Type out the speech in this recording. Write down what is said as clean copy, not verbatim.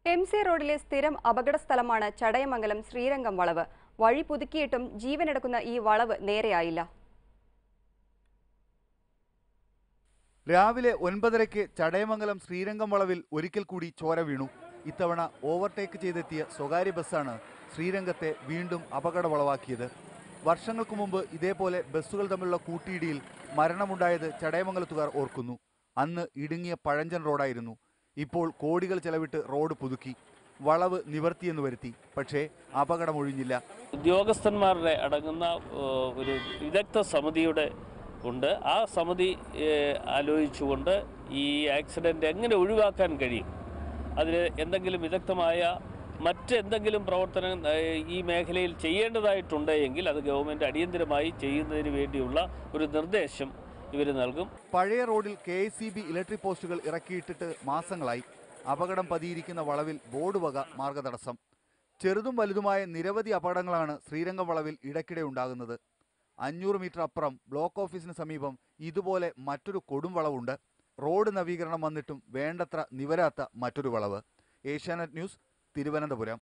MC റോഡിലെ സ്ഥിരം അപകട സ്ഥലമാണ് ചടയമംഗലം ശ്രീരംഗം വളവ്. വഴി പുതുക്കിയിട്ടും ജീവനെടുക്കുന്ന ഈ വളവ് നേരെയായില്ല. രാവിലെ 9:30-ക്ക് ചടയമംഗലം ശ്രീരംഗം വളവിൽ ഒരിക്കൽ കൂടി ചോര വീണു. ഇത്തവണ ഓവർടേക്ക് ചെയ്തെത്തിയ സ്വകാര്യ ബസ്സാണ് ശ്രീരംഗത്തെ വീണ്ടും അപകട വളവാക്കിയത്. വർഷങ്ങൾക്ക് മുമ്പ് ഇതേപോലെ ബസ്സുകൾ തമ്മിലുള്ള കൂട്ടിയിടിയിൽ മരണമുണ്ടായത് ചടയമംഗലത്തുകാർ ഓർക്കുന്നു. അന്ന് ഇടുങ്ങിയ പഴഞ്ചൻ റോഡായിരുന്നു. ഇപ്പോൾ കോടികൾ ചെലവിട്ട് റോഡ് പുതുക്കി, വളവ് നിവർത്തിയെന്ന് വരുത്തി. പക്ഷേ അപകടമൊഴിഞ്ഞില്ല. ഉദ്യോഗസ്ഥന്മാരുടെ അടങ്ങുന്ന ഒരു വിദഗ്ധ സമിതിയുടെ ഉണ്ട്. ആ സമിതി ആലോചിച്ചുകൊണ്ട് ഈ ആക്സിഡൻ്റ് എങ്ങനെ ഒഴിവാക്കാൻ കഴിയും, അതിന് എന്തെങ്കിലും വിദഗ്ധമായ മറ്റെന്തെങ്കിലും പ്രവർത്തനം ഈ മേഖലയിൽ ചെയ്യേണ്ടതായിട്ടുണ്ടെങ്കിൽ അത് ഗവൺമെൻറ് അടിയന്തരമായി ചെയ്യുന്നതിന് വേണ്ടിയുള്ള ഒരു നിർദ്ദേശം ഇവർ നൽകും. പഴയ റോഡിൽ KSEB ഇലക്ട്രിക് പോസ്റ്റുകൾ ഇറക്കിയിട്ടിട്ട് മാസങ്ങളായി. അപകടം പതിയിരിക്കുന്ന വളവിൽ ബോർഡ് വക മാർഗതടസ്സം. ചെറുതും വലുതുമായ നിരവധി അപകടങ്ങളാണ് ശ്രീരംഗം വളവിൽ ഇടയ്ക്കിടെ ഉണ്ടാകുന്നത്. 500 മീറ്റർ അപ്പുറം ബ്ലോക്ക് ഓഫീസിന് സമീപം ഇതുപോലെ മറ്റൊരു കൊടും വളവുണ്ട്. റോഡ് നവീകരണം വന്നിട്ടും വേണ്ടത്ര നിവരാത്ത മറ്റൊരു വളവ്. ഏഷ്യാനെറ്റ് ന്യൂസ്, തിരുവനന്തപുരം.